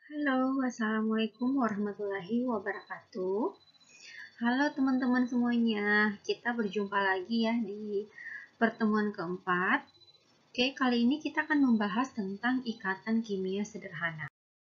Halo, Assalamualaikum warahmatullahi wabarakatuh. Halo teman-teman semuanya, kita berjumpa lagi ya di pertemuan keempat. Oke, kali ini kita akan membahas tentang ikatan kimia sederhana.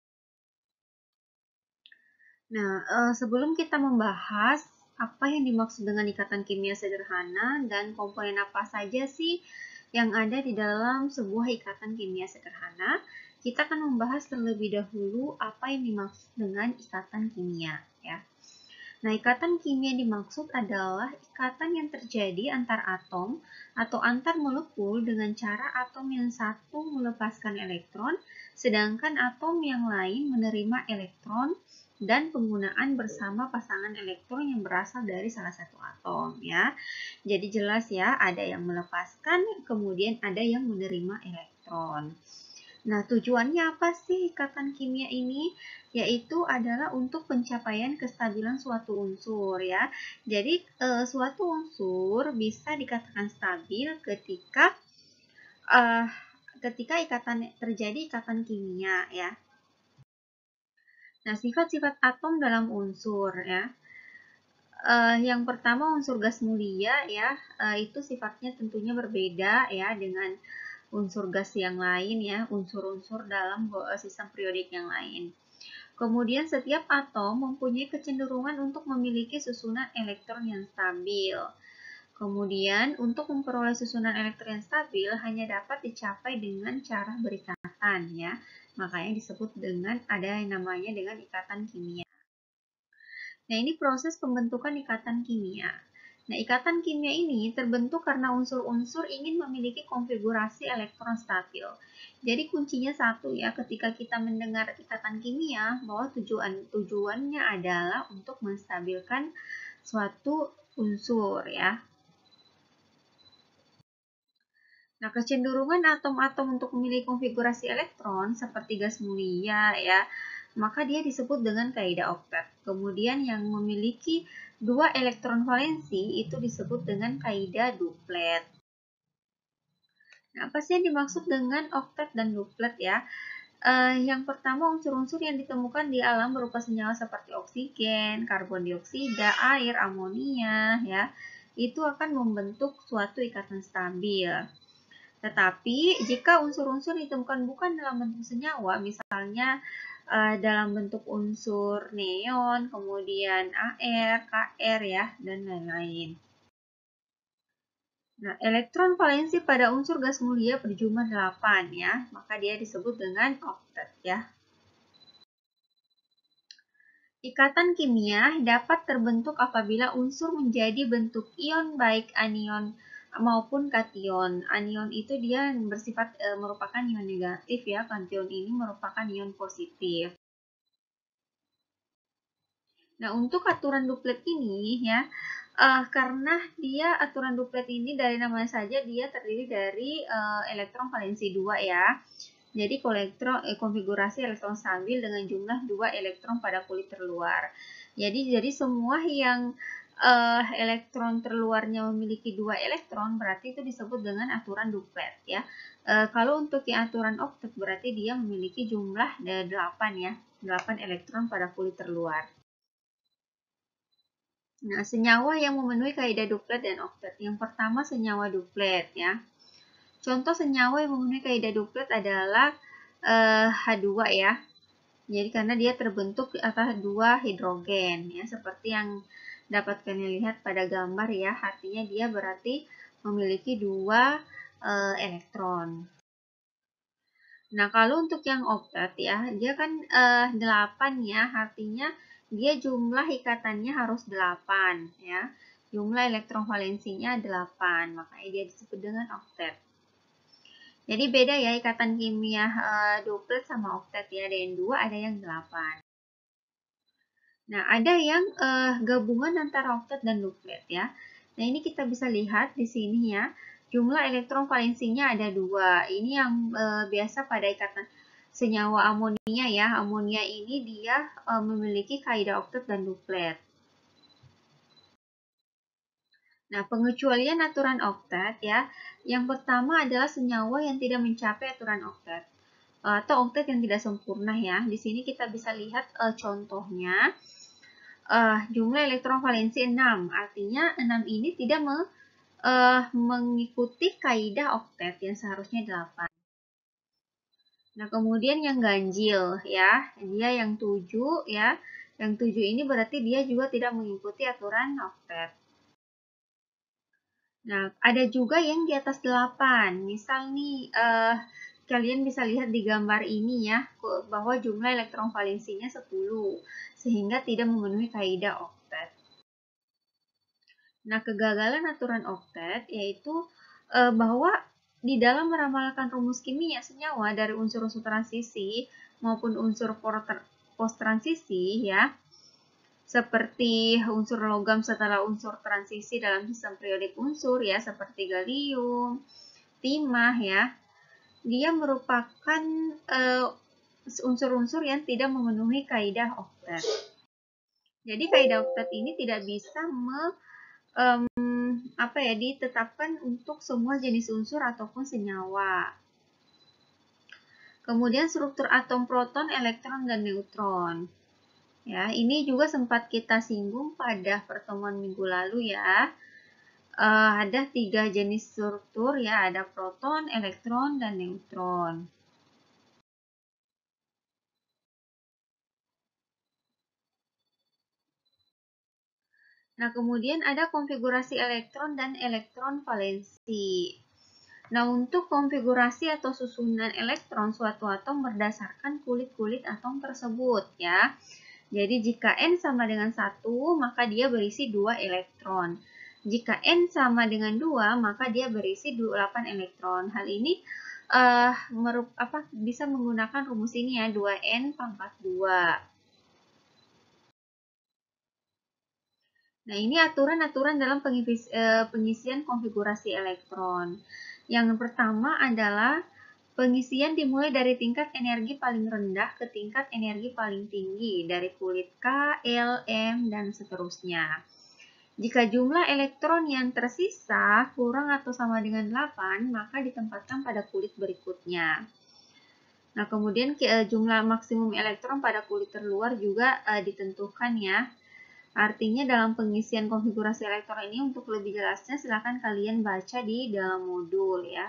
Nah, sebelum kita membahas apa yang dimaksud dengan ikatan kimia sederhana dan komponen apa saja sih yang ada di dalam sebuah ikatan kimia sederhana, kita akan membahas terlebih dahulu apa yang dimaksud dengan ikatan kimia, ya. Nah, ikatan kimia dimaksud adalah ikatan yang terjadi antar atom atau antar molekul dengan cara atom yang satu melepaskan elektron, sedangkan atom yang lain menerima elektron dan penggunaan bersama pasangan elektron yang berasal dari salah satu atom, ya. Jadi jelas ya, ada yang melepaskan, kemudian ada yang menerima elektron. Nah, tujuannya apa sih ikatan kimia ini? Yaitu adalah untuk pencapaian kestabilan suatu unsur, ya. Jadi, suatu unsur bisa dikatakan stabil eh, ketika terjadi ikatan kimia, ya. Nah, sifat-sifat atom dalam unsur, ya. Yang pertama unsur gas mulia, ya, itu sifatnya tentunya berbeda ya dengan unsur gas yang lain, ya, unsur-unsur dalam sistem periodik yang lain. Kemudian setiap atom mempunyai kecenderungan untuk memiliki susunan elektron yang stabil. Kemudian untuk memperoleh susunan elektron yang stabil hanya dapat dicapai dengan cara berikatan, ya. Makanya disebut dengan ada yang namanya dengan ikatan kimia. Nah, ini proses pembentukan ikatan kimia. Nah, ikatan kimia ini terbentuk karena unsur-unsur ingin memiliki konfigurasi elektron stabil. Jadi kuncinya satu ya, ketika kita mendengar ikatan kimia, bahwa tujuannya adalah untuk menstabilkan suatu unsur ya. Nah, kecenderungan atom-atom untuk memiliki konfigurasi elektron seperti gas mulia ya, maka dia disebut dengan kaidah oktet. Kemudian yang memiliki dua elektron valensi itu disebut dengan kaidah duplet. Nah, apa sih yang dimaksud dengan oktet dan duplet ya? Yang pertama, unsur-unsur yang ditemukan di alam berupa senyawa seperti oksigen, karbon dioksida, air, amonia ya, itu akan membentuk suatu ikatan stabil. Tetapi jika unsur-unsur ditemukan bukan dalam bentuk senyawa, misalnya dalam bentuk unsur neon, kemudian Ar, Kr ya, dan lain-lain. Nah, elektron valensi pada unsur gas mulia berjumlah 8 ya, maka dia disebut dengan oktet ya. Ikatan kimia dapat terbentuk apabila unsur menjadi bentuk ion baik anion maupun kation. Anion itu dia bersifat merupakan ion negatif ya, kation ini merupakan ion positif. Nah, untuk aturan duplet ini ya, karena dia aturan duplet ini dari namanya saja dia terdiri dari elektron valensi 2 ya. Jadi konfigurasi elektron stabil dengan jumlah 2 elektron pada kulit terluar. Jadi semua yang elektron terluarnya memiliki 2 elektron berarti itu disebut dengan aturan duplet ya. Kalau untuk yang aturan oktet berarti dia memiliki jumlah 8 ya, 8 elektron pada kulit terluar. Nah, senyawa yang memenuhi kaidah duplet dan oktet. Yang pertama senyawa duplet ya. Contoh senyawa yang memenuhi kaidah duplet adalah H2 ya. Jadi karena dia terbentuk atas 2 hidrogen ya, seperti yang dapat kalian lihat pada gambar ya. Artinya dia berarti memiliki 2 elektron. Nah, kalau untuk yang oktet ya, dia kan 8 ya, artinya dia jumlah ikatannya harus 8 ya. Jumlah elektron valensinya 8, makanya dia disebut dengan oktet. Jadi beda ya ikatan kimia duplet sama oktet ya, ada yang 2, ada yang 8. Nah, ada yang gabungan antara oktet dan duplet ya. Nah, ini kita bisa lihat di sini ya. Jumlah elektron valensinya ada 2. Ini yang biasa pada ikatan senyawa amonia ya. Amonia ini dia memiliki kaidah oktet dan duplet. Nah, pengecualian aturan oktet ya. Yang pertama adalah senyawa yang tidak mencapai aturan oktet. atau oktet yang tidak sempurna ya. Di sini kita bisa lihat contohnya jumlah elektron valensi 6. Artinya 6 ini tidak mengikuti kaidah oktet yang seharusnya 8. Nah, kemudian yang ganjil ya, dia yang 7 ya. Yang 7 ini berarti dia juga tidak mengikuti aturan oktet. Nah, ada juga yang di atas 8. Misal nih, kalian bisa lihat di gambar ini ya, bahwa jumlah elektron valensinya 10, sehingga tidak memenuhi kaidah oktet. Nah, kegagalan aturan oktet yaitu bahwa di dalam meramalkan rumus kimia senyawa dari unsur-unsur transisi maupun unsur post-transisi ya, seperti unsur logam setelah unsur transisi dalam sistem periodik unsur ya, seperti gallium, timah ya, dia merupakan unsur-unsur yang tidak memenuhi kaidah oktet. Jadi kaidah oktet ini tidak bisa ditetapkan untuk semua jenis unsur ataupun senyawa. Kemudian struktur atom proton, elektron, dan neutron. Ya, ini juga sempat kita singgung pada pertemuan minggu lalu ya. Ada 3 jenis struktur ya, ada proton, elektron, dan neutron. Nah, kemudian ada konfigurasi elektron dan elektron valensi. Nah, untuk konfigurasi atau susunan elektron suatu atom berdasarkan kulit-kulit atom tersebut ya. Jadi jika N sama dengan 1, maka dia berisi 2 elektron. Jika N sama dengan 2, maka dia berisi 8 elektron. Hal ini bisa menggunakan rumus ini ya, 2N pangkat 2. Nah, ini aturan-aturan dalam pengisian konfigurasi elektron. Yang pertama adalah pengisian dimulai dari tingkat energi paling rendah ke tingkat energi paling tinggi, dari kulit K, L, M, dan seterusnya. Jika jumlah elektron yang tersisa kurang atau sama dengan 8, maka ditempatkan pada kulit berikutnya. Nah, kemudian jumlah maksimum elektron pada kulit terluar juga ditentukan ya. Artinya dalam pengisian konfigurasi elektron ini, untuk lebih jelasnya silakan kalian baca di dalam modul ya.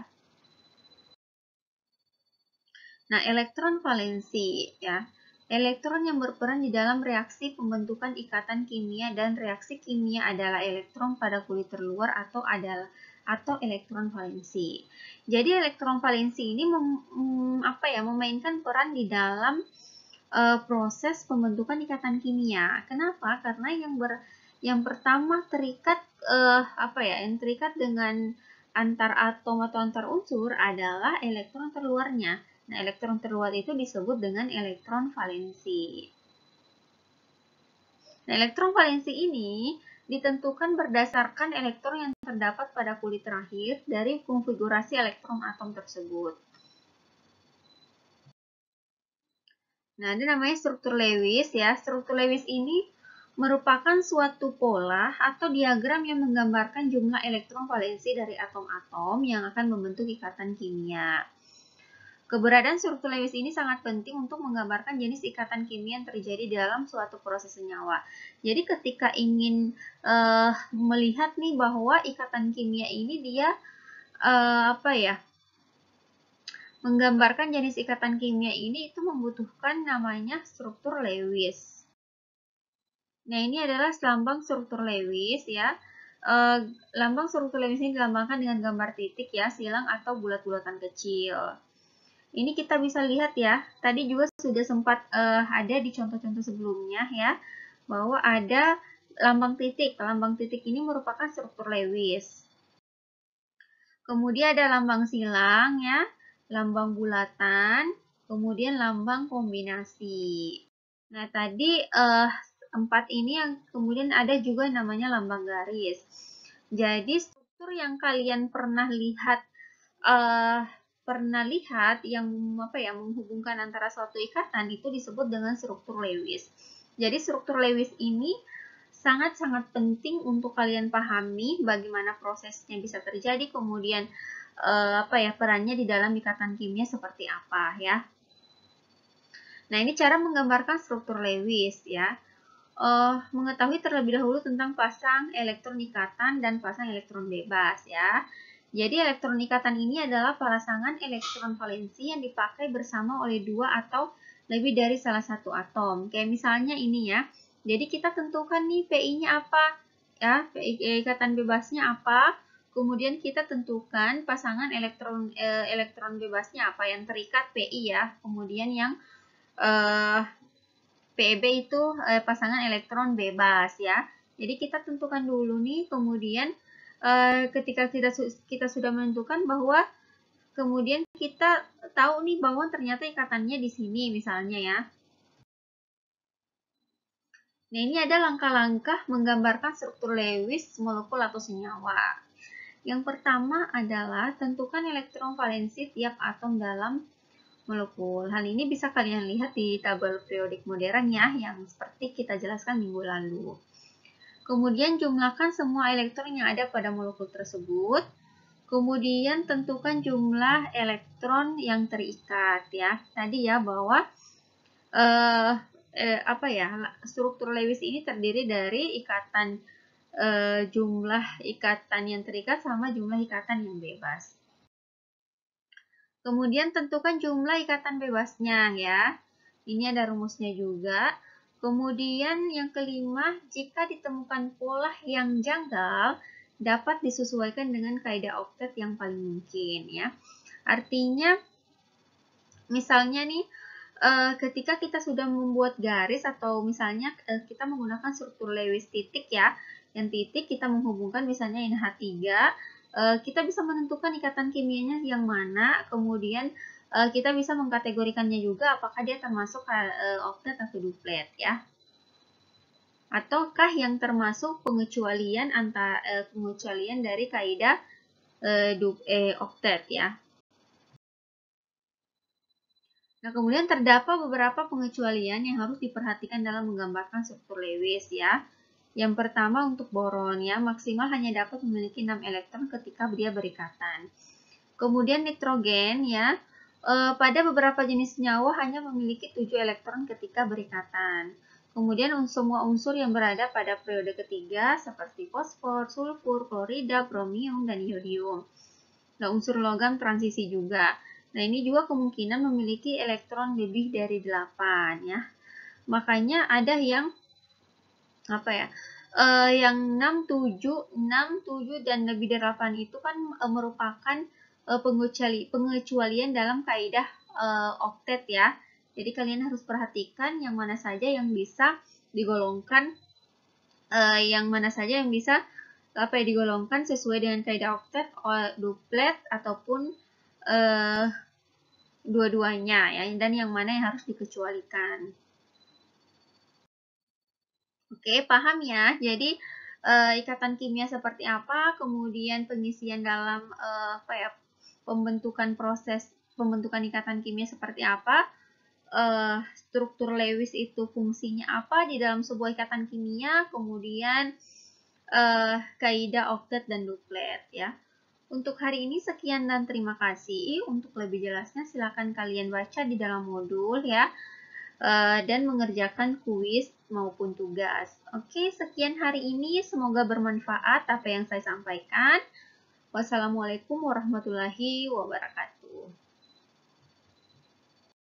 Nah, elektron valensi ya. Elektron yang berperan di dalam reaksi pembentukan ikatan kimia dan reaksi kimia adalah elektron pada kulit terluar atau elektron valensi. Jadi elektron valensi ini memainkan peran di dalam proses pembentukan ikatan kimia. Kenapa? Karena yang pertama terikat yang terikat dengan antar atom atau antar unsur adalah elektron terluarnya. Nah, elektron terluar itu disebut dengan elektron valensi. Nah, elektron valensi ini ditentukan berdasarkan elektron yang terdapat pada kulit terakhir dari konfigurasi elektron atom tersebut. Nah, ini namanya struktur Lewis ya. Struktur Lewis ini merupakan suatu pola atau diagram yang menggambarkan jumlah elektron valensi dari atom-atom yang akan membentuk ikatan kimia. Keberadaan struktur Lewis ini sangat penting untuk menggambarkan jenis ikatan kimia yang terjadi dalam suatu proses senyawa. Jadi ketika ingin melihat nih bahwa ikatan kimia ini dia menggambarkan jenis ikatan kimia ini, itu membutuhkan namanya struktur Lewis. Nah, ini adalah lambang struktur Lewis ya. Lambang struktur Lewis ini dilambangkan dengan gambar titik ya, silang atau bulat-bulatan kecil. Ini kita bisa lihat ya, tadi juga sudah sempat ada di contoh-contoh sebelumnya ya, bahwa ada lambang titik. Lambang titik ini merupakan struktur Lewis. Kemudian ada lambang silang ya, lambang bulatan, kemudian lambang kombinasi. Nah, tadi 4 ini yang kemudian ada juga namanya lambang garis. Jadi struktur yang kalian pernah lihat yang menghubungkan antara suatu ikatan itu disebut dengan struktur Lewis. Jadi struktur Lewis ini sangat-sangat penting untuk kalian pahami bagaimana prosesnya bisa terjadi, kemudian perannya di dalam ikatan kimia seperti apa ya. Nah, ini cara menggambarkan struktur Lewis ya. Mengetahui terlebih dahulu tentang pasang elektron ikatan dan pasang elektron bebas ya. Jadi elektron ikatan ini adalah pasangan elektron valensi yang dipakai bersama oleh dua atau lebih dari salah satu atom. Kayak misalnya ini ya. Jadi kita tentukan nih PI-nya apa ya, ikatan bebasnya apa. Kemudian kita tentukan pasangan elektron bebasnya apa yang terikat PI ya. Kemudian yang PEB itu pasangan elektron bebas ya. Jadi kita tentukan dulu nih, kemudian ketika kita sudah menentukan bahwa kemudian kita tahu nih bahwa ternyata ikatannya di sini misalnya ya. Nah, ini ada langkah-langkah menggambarkan struktur Lewis molekul atau senyawa. Yang pertama adalah tentukan elektron valensi tiap atom dalam molekul. Hal ini bisa kalian lihat di tabel periodik modern ya, yang seperti kita jelaskan minggu lalu. Kemudian jumlahkan semua elektron yang ada pada molekul tersebut. Kemudian tentukan jumlah elektron yang terikat ya. Tadi ya bahwa struktur Lewis ini terdiri dari ikatan jumlah ikatan yang terikat sama jumlah ikatan yang bebas. Kemudian tentukan jumlah ikatan bebasnya ya. Ini ada rumusnya juga. Kemudian yang kelima, jika ditemukan pola yang janggal, dapat disesuaikan dengan kaidah oktet yang paling mungkin ya. Artinya, misalnya nih, ketika kita sudah membuat garis atau misalnya kita menggunakan struktur Lewis titik ya, yang titik kita menghubungkan misalnya NH3, kita bisa menentukan ikatan kimianya yang mana, kemudian kita bisa mengkategorikannya juga apakah dia termasuk oktet atau duplet ya. Ataukah yang termasuk pengecualian pengecualian dari kaidah oktet ya. Nah, kemudian terdapat beberapa pengecualian yang harus diperhatikan dalam menggambarkan struktur Lewis ya. Yang pertama untuk boron ya, maksimal hanya dapat memiliki 6 elektron ketika dia berikatan. Kemudian nitrogen ya, pada beberapa jenis senyawa hanya memiliki 7 elektron ketika berikatan. Kemudian semua unsur yang berada pada periode ketiga seperti fosfor, sulfur, klorida, bromium, dan iodium. Nah, unsur logam transisi juga. Nah, ini juga kemungkinan memiliki elektron lebih dari 8 ya. Makanya ada yang yang 6, 7 dan lebih dari 8 itu kan merupakan pengecualian dalam kaidah oktet ya. Jadi kalian harus perhatikan yang mana saja yang bisa digolongkan, digolongkan sesuai dengan kaidah oktet, duplet ataupun dua-duanya ya, dan yang mana yang harus dikecualikan. Oke, paham ya. Jadi ikatan kimia seperti apa, kemudian pengisian dalam pembentukan ikatan kimia seperti apa, struktur Lewis itu fungsinya apa di dalam sebuah ikatan kimia, kemudian kaidah oktet dan duplet ya. Untuk hari ini sekian dan terima kasih. Untuk lebih jelasnya silakan kalian baca di dalam modul ya. Dan mengerjakan kuis maupun tugas. Oke, sekian hari ini. Semoga bermanfaat apa yang saya sampaikan. Wassalamualaikum warahmatullahi wabarakatuh.